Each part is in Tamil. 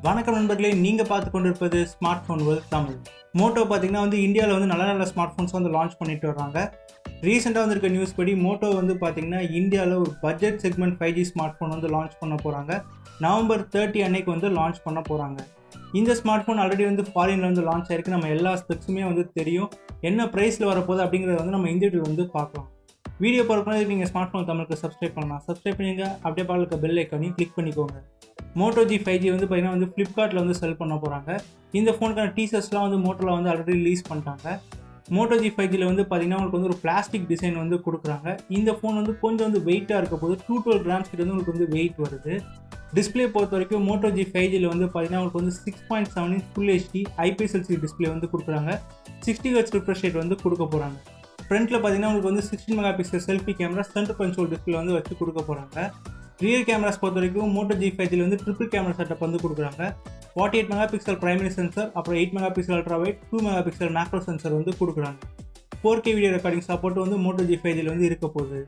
வணக்கம் நண்பர்களே, நீங்கள் பார்த்து கொண்டிருப்பது smart phone world Tamil. Moto பார்த்தீங்கன்னா இந்தியாவில் நல்ல ஸ்மார்ட் ஃபோன்ஸ் லான்ச் பண்ணிட்டு வர்றாங்க. ரீசெண்டாக வந்திருக்க நியூஸ் படி மோட்டோ பார்த்தீங்கன்னா இந்தியாவில் ஒரு budget segment 5G smart phone launch பண்ண போகிறாங்க. நவம்பர் 30 அன்னைக்கு லான்ச் பண்ண போகிறாங்க. இந்த ஸ்மார்ட் ஃபோன் ஆல்ரெடி ஃபாரினில் லான்ச் ஆயிருக்கு. நம்ம எல்லா ஸ்பெக்ஸுமே தெரியும். என்ன ப்ரைஸில் வரப்போகுது அப்படிங்கிறத நம்ம இந்த வீடியோ பார்க்கலாம். வீடியோ பார்க்கணும் நீங்கள் ஸ்மார்ட் ஃபோன் தமிழுக்கு சப்ஸ்கிரைப் பண்ணலாம். சப்ஸ்கிரைப் பண்ணிங்க, அப்படியே பார்க்க பெல் ஐக்கானையும் கிளிக் பண்ணிக்கோங்க. மோட்டோ G 5G பார்த்தீங்கன்னா ஃப்ளிப்கார்ட்டில் செல் பண்ண போகிறாங்க. இந்த ஃபோனுக்கான டீசர்ஸ்லாம் மோட்டோவில் ஆல்ரெடி ரிலீஸ் பண்ணிட்டாங்க. மோட்டோ G 5Gயில் பார்த்தீங்கன்னா உங்களுக்கு ஒரு பிளாஸ்டிக் டிசைன் கொடுக்குறாங்க. இந்த ஃபோன் கொஞ்சம் வெயிட்டாக இருக்க போது 212 கிராம்ஸ் கிட்ட உங்களுக்கு வெயிட் வருது. டிஸ்பிளே பொறுத்த வரைக்கும் மோட்டோ G 5Gயில் பார்த்தீங்கன்னா உங்களுக்கு 6.7 inch full HD IPS LCD display கொடுக்குறாங்க. 60 Hz ரிஃப்ரெஷ் ரேட் கொடுக்க போகிறாங்க. ஃப்ரண்ட்டில் பார்த்தீங்கன்னா உங்களுக்கு 16 mega pixel selfie camera center console display வச்சு கொடுக்க போகிறாங்க. ரியர் கேமராஸ் பொறுத்த வரைக்கும் மோட்டோ G 5Gயில் ட்ரிபிள் கேமரா செட்டப் கொடுக்குறாங்க. 48 மெகா பிக்சல் பிரைமரி சென்சர், அப்புறம் 8 mega pixel ultra wide, 2 mega pixel macro sensor கொடுக்குறாங்க. 4K video recording support Moto G 5Gயில் இருக்க போகுது.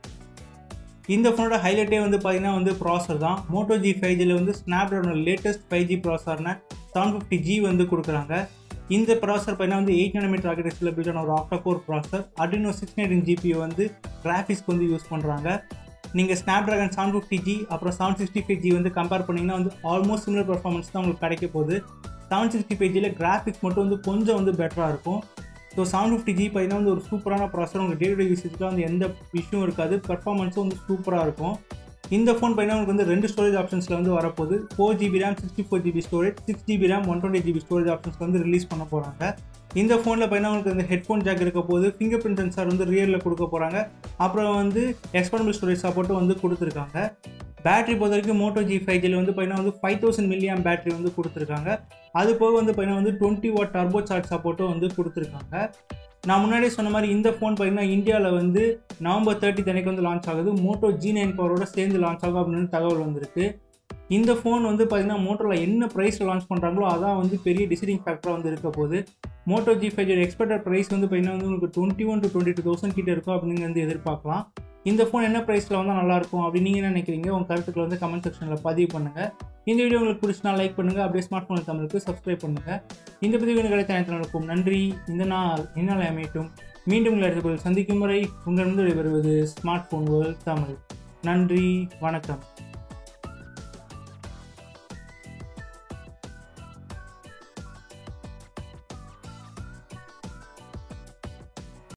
இந்த ஃபோனோட ஹைலைட்டே பார்த்தீங்கன்னா ப்ராசர் தான். மோட்டோ G 5Gயில் ஸ்னாப்ட்ராகனோட லேட்டஸ்ட் 5G ப்ராசர்னா 750G கொடுக்குறாங்க. இந்த ப்ராசர் பார்த்தீங்கன்னா 8 nm ஆர்கிடெக்சரில் பில்ட் ஆன ஒரு ஆக்டா-கோர் ப்ராசர். Adreno 690 GPU கிராஃபிக்ஸ்க்கு யூஸ் பண்ணுறாங்க. நீங்கள் ஸ்னாப்ட்ராகன் 750G அப்புறம் 765G கம்பேர் பண்ணிங்கன்னா ஆல்மோஸ்ட் சிமிலர் பர்ஃபார்மன்ஸ் தான் உங்களுக்கு கிடைக்க போகுது. 765Gயில் கிராஃபிக்ஸ் மட்டும் கொஞ்சம் பெட்டராக இருக்கும். ஸோ 750G பார்த்தீங்கன்னா ஒரு சூப்பரான ப்ராசர். உங்களுக்கு டே டு டே யூசேஜ்லாம் எந்த இஷ்யூவும் இருக்காது. பர்ஃபார்மன்ஸும் சூப்பராக இருக்கும். இந்த ஃபோன் பார்த்தீங்கன்னா உங்களுக்கு 2 ஸ்டோரேஜ் ஆப்ஷன்ஸில் வரப்போகுது. 4GB RAM 64GB storage, 6GB RAM 128GB storage options release பண்ண போகிறாங்க. இந்த ஃபோனில் பார்த்தீங்கன்னா உங்களுக்கு ஹெட்ஃபோன் ஜாக் இருக்க போது, ஃபிங்கர் பிரிண்ட் சென்சார் ரியரில் கொடுக்க போகிறாங்க. அப்புறம் எக்ஸ்பேண்டபிள் ஸ்டோரேஜ் சப்போர்ட்டும் கொடுத்துருக்காங்க. பேட்டரி பொறுத்த வரைக்கும் மோட்டோ G 5Gயில் பார்த்தீங்கன்னா 5000 mAh பேட்டரி கொடுத்துருக்காங்க. அது போக பார்த்தீங்கன்னா 20 வாட் டர்போ சார்ஜ் சப்போர்ட்டும் கொடுத்துருக்காங்க. நான் முன்னாடியே சொன்ன மாதிரி இந்த ஃபோன் பார்த்தீங்கன்னா இந்தியாவில் நவம்பர் 30 அன்னைக்கு லான்ச் ஆகுது. மோட்டோ G9 பவரோட சேர்ந்து லான்ச் ஆகும் அப்படின்னு தகவல் வந்திருக்கு. இந்த ஃபோன் பார்த்தீங்கன்னா மோட்டோவில் என்ன ப்ரைஸில் லான்ச் பண்ணுறாங்களோ அதான் பெரிய டிசைடிங் ஃபேக்டராக இருக்க போகுது. Moto G 5G expected price பார்த்தீங்கன்னா உங்களுக்கு 21,000 to 22,000 கிட்ட இருக்கும் அப்படின்னு எதிர்பார்க்கலாம். இந்த ஃபோன் என்ன ப்ரைஸில் நல்லாயிருக்கும் அப்படின்னு நீங்கள் என்ன நினைக்கிறீங்க? உங்கள் கருத்துக்களை கமெண்ட் செக்ஷனில் பதிவு பண்ணுங்கள். இந்த வீடியோ உங்களுக்கு பிடிச்சினா லைக் பண்ணுங்கள். அப்படியே ஸ்மார்ட் ஃபோன் தமிழுக்கு சப்ஸ்கிரைப் பண்ணுங்கள். இந்த பதிவு கிடைத்த அனைத்து நாளுக்கும் நன்றி. இந்த நாள் இந்நாளை அமையட்டும். மீண்டும் உங்களை அடுத்த சந்திக்கும் வரை உங்களிடம் விடைபெறுவது ஸ்மார்ட் ஃபோன் வேர்ல்ட் தமிழ். நன்றி, வணக்கம்.